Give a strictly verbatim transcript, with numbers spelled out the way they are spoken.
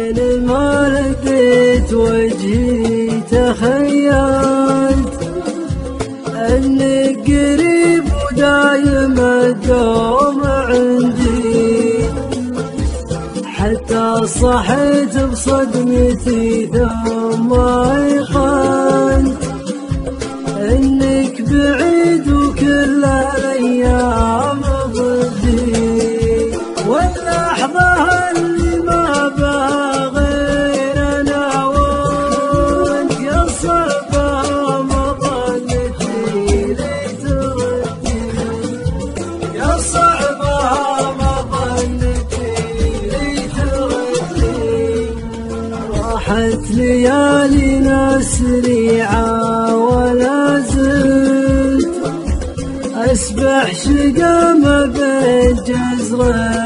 لين ما لقيت وجهي تخيلت انك قريب ودايم الدوم عندي، حتى صحيت بصدمتي ثم ايقنت انك بعيد وكل الايام ضدي، واللحظه اللي ما بها غير انا وانت يا صعبه مظنتي لي تردي، يا صعبه مظنتي لي تردي. راحت ليالينا سريعه ولا زلت أسبح شقا ما بين جزرين